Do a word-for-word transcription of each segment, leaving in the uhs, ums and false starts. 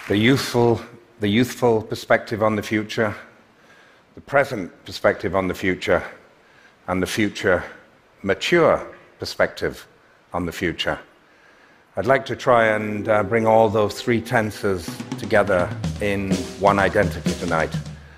the youthful, the youthful perspective on the future, the present perspective on the future, and the future mature perspective on the future. I'd like to try and uh, bring all those three tenses together in one identity tonight.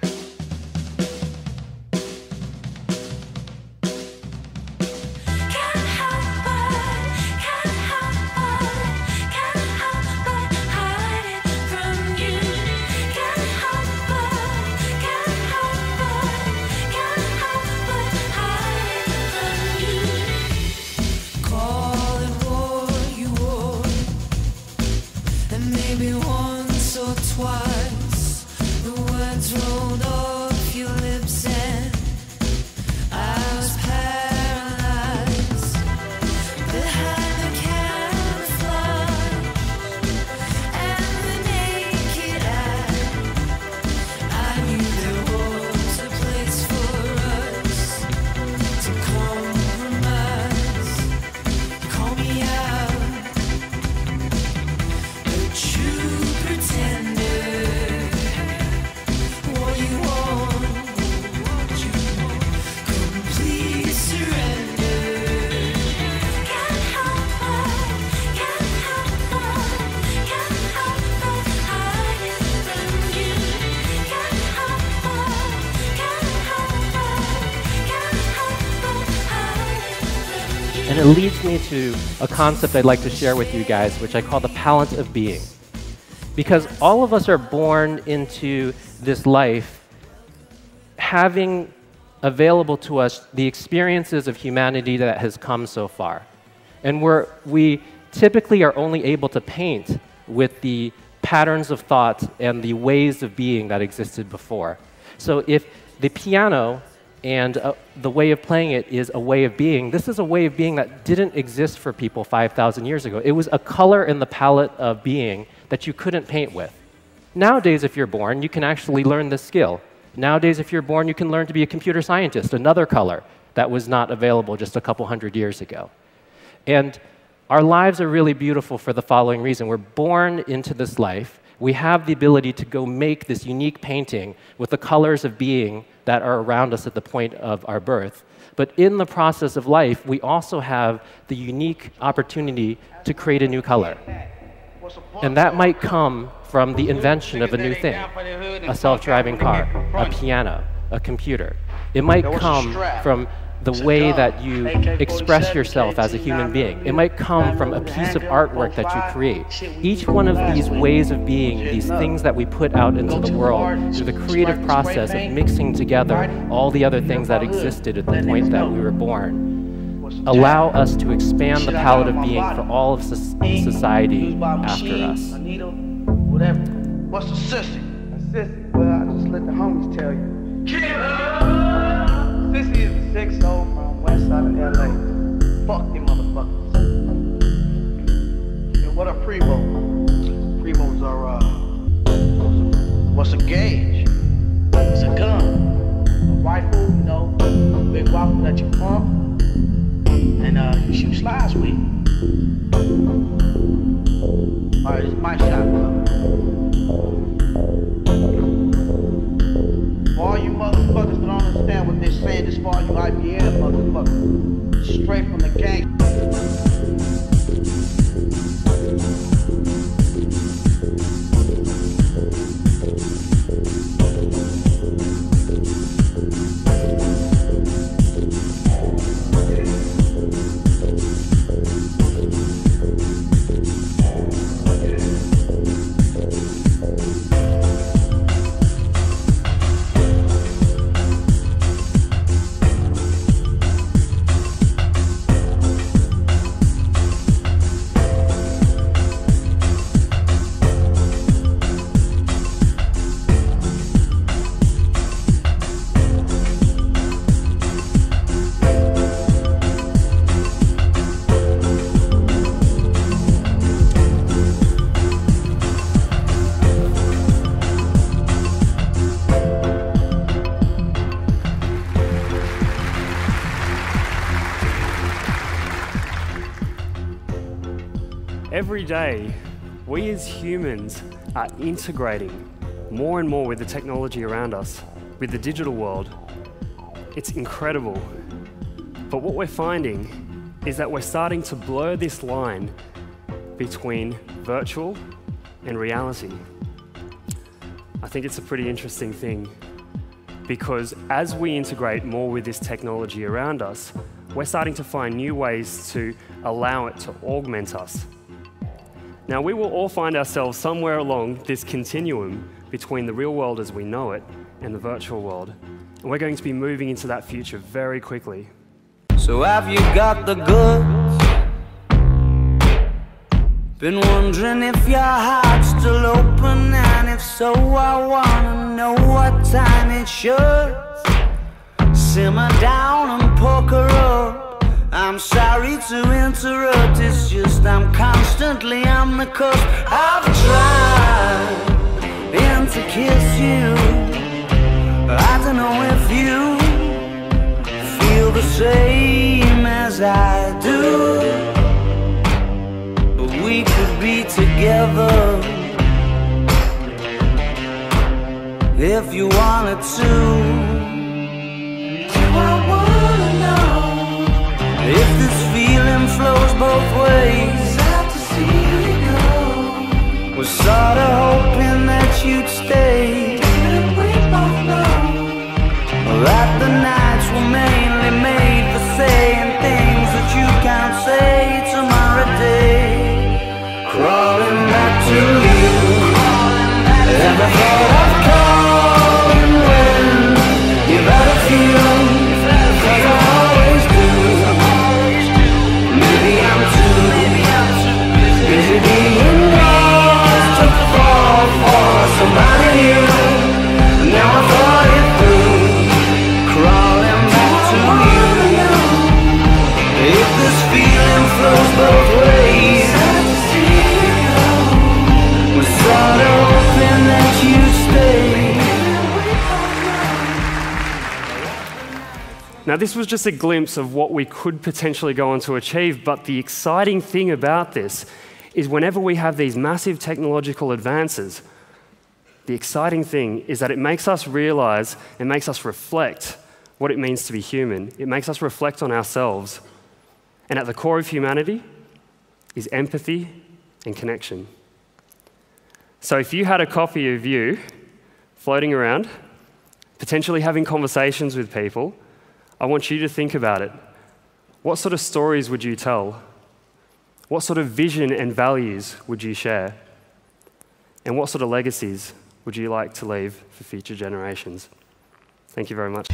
And it leads me to a concept I'd like to share with you guys, which I call the palette of being. Because all of us are born into this life having available to us the experiences of humanity that has come so far. And we're, we typically are only able to paint with the patterns of thought and the ways of being that existed before. So if the piano and uh, the way of playing it is a way of being, this is a way of being that didn't exist for people five thousand years ago. It was a color in the palette of being that you couldn't paint with. Nowadays, if you're born, you can actually learn this skill. Nowadays, if you're born, you can learn to be a computer scientist, another color that was not available just a couple hundred years ago. And our lives are really beautiful for the following reason. We're born into this life. We have the ability to go make this unique painting with the colors of being that are around us at the point of our birth. But in the process of life, we also have the unique opportunity to create a new color. And that might come from the invention of a new thing, a self-driving car, a piano, a computer. It might come from the way that you express yourself as a human being. It might come from a piece of artwork that you create. Each one of these ways of being, these things that we put out into the world through the creative process of mixing together all the other things that existed at the point that we were born, allow us to expand the palette of being for all of society after us. What's a sissy? A sissy? Well, I just let the homies tell you. Sissy is a six soul from west side of L A. Fuck them motherfuckers. And what are Prevos? Prevos are, uh, what's a gauge? It's a gun. A rifle, you know, a big rifle that you pump, and uh, you shoot slides with. Alright, it's my shot, brother. For all you motherfuckers that don't understand what they're saying, this for all you I B M motherfuckers, straight from the gang. Every day We as humans are integrating more and more with the technology around us, with the digital world. It's incredible. But what we're finding is that we're starting to blur this line between virtual and reality. I think it's a pretty interesting thing, because as we integrate more with this technology around us, we're starting to find new ways to allow it to augment us. Now, we will all find ourselves somewhere along this continuum between the real world as we know it and the virtual world. And we're going to be moving into that future very quickly. So have you got the goods? Been wondering if your heart's still open, and if so, I wanna know what time it should. Simmer down and poker up. I'm sorry to interrupt, it's just I'm constantly on the cusp. I've tried and to kiss you. I don't know if you feel the same as I do, but we could be together if you wanted to. I wanna know if this feeling flows both ways. Sad to see you go. Was sorta hoping that you'd stay. Didn't we both know that the nights were mainly made for saying things that you can't say tomorrow day? Crawling back to you. Ever thought of calling when you've had a few? Cause I always do. Maybe I'm too busy being lost to fall for somebody new. Now I thought it through. Crawling back to you. If this feeling flows both ways, we're sort of hoping that you stay. Now, this was just a glimpse of what we could potentially go on to achieve, but the exciting thing about this is whenever we have these massive technological advances, the exciting thing is that it makes us realize, it makes us reflect what it means to be human. It makes us reflect on ourselves. And at the core of humanity is empathy and connection. So if you had a copy of you floating around, potentially having conversations with people, I want you to think about it. What sort of stories would you tell? What sort of vision and values would you share? And what sort of legacies would you like to leave for future generations? Thank you very much.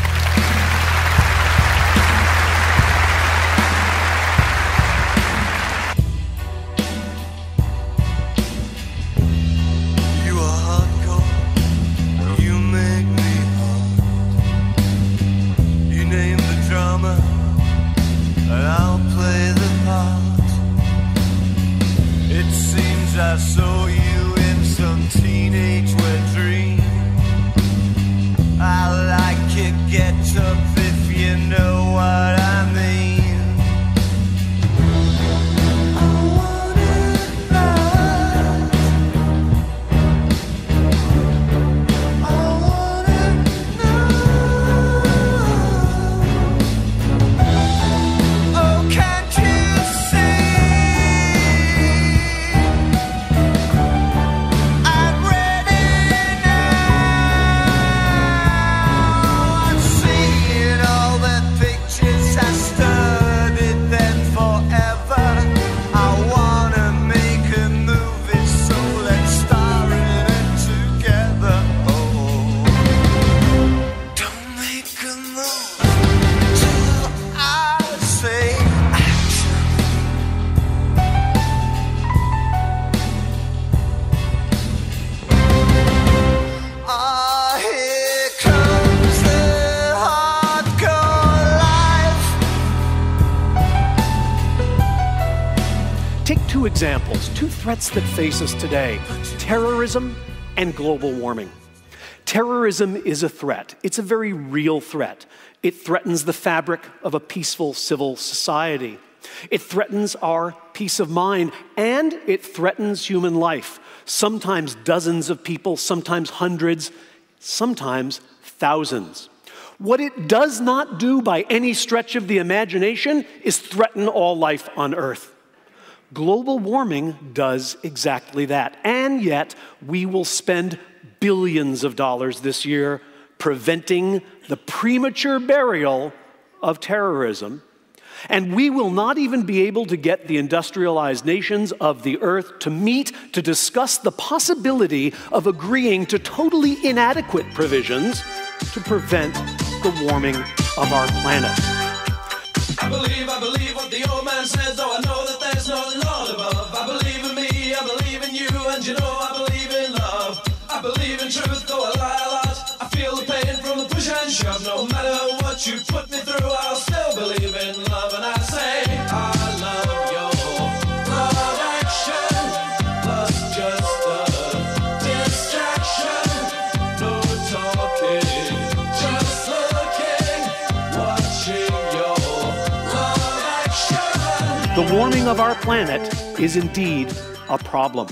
I saw you in some teenage wet dream. I like your get-up if you know what I mean. I wanna love. I wanna know. Oh, can't you see? Two examples, two threats that face us today: terrorism and global warming. Terrorism is a threat. It's a very real threat. It threatens the fabric of a peaceful civil society. It threatens our peace of mind, and it threatens human life. Sometimes dozens of people, sometimes hundreds, sometimes thousands. What it does not do by any stretch of the imagination is threaten all life on Earth. Global warming does exactly that, and yet we will spend billions of dollars this year preventing the premature burial of terrorism, and we will not even be able to get the industrialized nations of the earth to meet to discuss the possibility of agreeing to totally inadequate provisions to prevent the warming of our planet. I believe, I believe what the old man says, though I know that there's no Lord above. I believe in me, I believe in you, and you know I believe in love. I believe in truth, though I lie a lot. I feel the pain from the push and shove. No matter what you put me through, I'll still believe in love. And I say, I love your love action. Love's just a distraction. No talking, just looking, watching your love action. The warming of our planet is indeed a problem.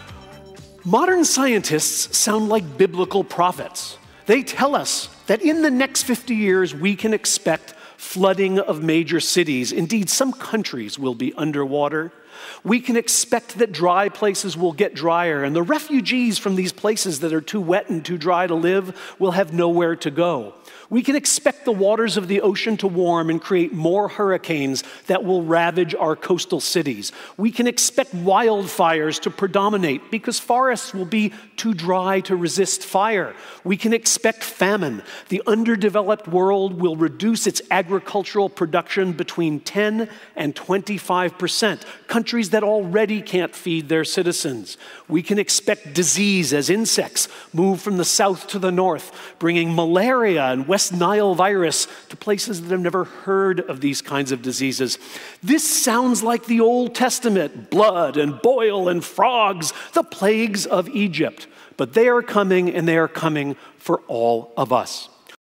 Modern scientists sound like biblical prophets. They tell us that in the next fifty years, we can expect flooding of major cities. Indeed, some countries will be underwater. We can expect that dry places will get drier, and the refugees from these places that are too wet and too dry to live will have nowhere to go. We can expect the waters of the ocean to warm and create more hurricanes that will ravage our coastal cities. We can expect wildfires to predominate because forests will be too dry to resist fire. We can expect famine. The underdeveloped world will reduce its agricultural production between ten and twenty-five percent. Countries that already can't feed their citizens. We can expect disease as insects move from the south to the north, bringing malaria and West Nile virus to places that have never heard of these kinds of diseases. This sounds like the Old Testament, blood and boil and frogs, the plagues of Egypt. But they are coming, and they are coming for all of us.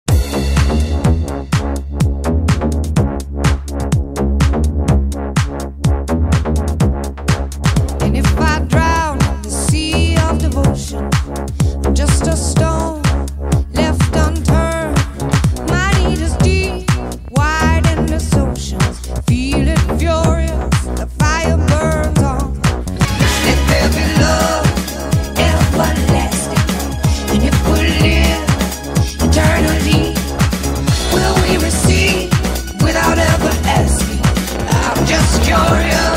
And if I drown in the sea of devotion, I'm just a stone left unturned. My need is deep, wide endless oceans. Feel it furious, the fire burns on. Let there be love, everlasting. And if we live eternally, will we receive without ever asking? I'm just curious.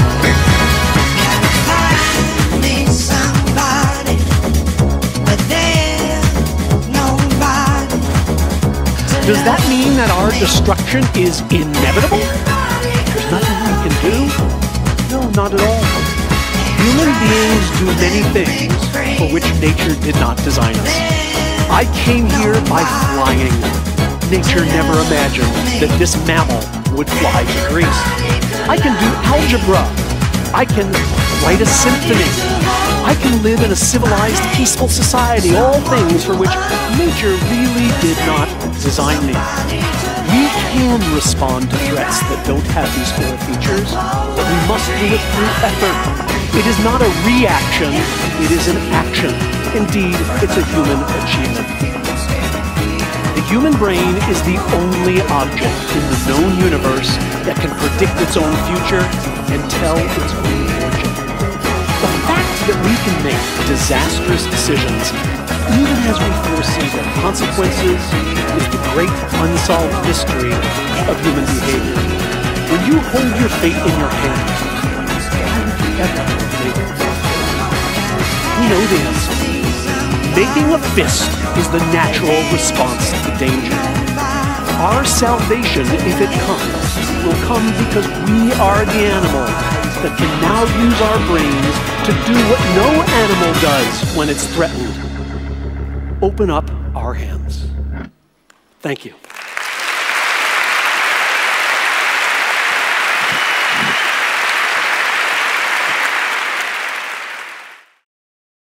Can I find me somebody, but there's nobody. Does that mean that our destruction is inevitable? There's nothing we can do? No, not at all. Human beings do many things for which nature did not design us. I came here by flying. Nature never imagined that this mammal would fly to Greece. I can do algebra. I can write a symphony. I can live in a civilized, peaceful society, all things for which nature really did not design me. We can respond to threats that don't have these four features, but we must do it through effort. It is not a reaction, it is an action. Indeed, it's a human achievement. The human brain is the only object in the known universe that can predict its own future and tell its own fortune. The fact that we can make disastrous decisions, even as we foresee their consequences, is the great unsolved mystery of human behavior. When you hold your fate in your hands, how would you ever make it? We know the answer. Making a fist is the natural response to danger. Our salvation, if it comes, will come because we are the animal that can now use our brains to do what no animal does when it's threatened. Open up our hands. Thank you.